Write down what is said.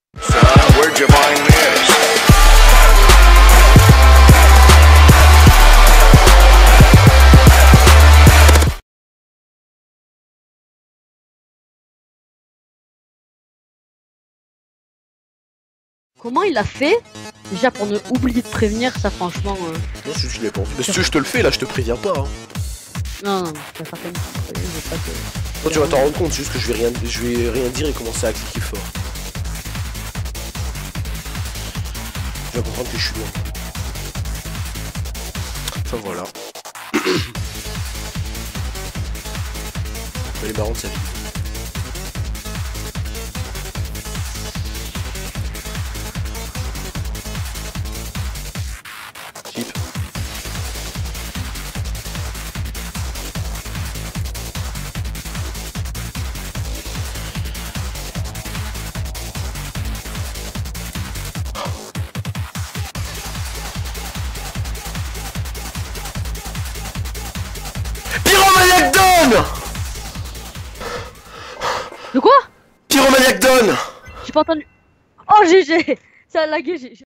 Where'd you find this? Comment il a fait? Déjà pour ne oublier de prévenir, ça franchement... Non, je l'ai pas. Mais si tu veux, je te le fais là, je te préviens pas. Hein. Non, tu vas faire comme ça. Je veux pas que... Non, tu vas t'en rendre compte, c'est juste que je vais rien dire et commencer à cliquer fort. Tu vas comprendre que je suis loin. Enfin voilà. Elle est marrante sa vie. Chip. Pyromaniac Don! De quoi? Pyromaniac Don! J'ai pas entendu. Oh GG. Ça a lagué, j'ai...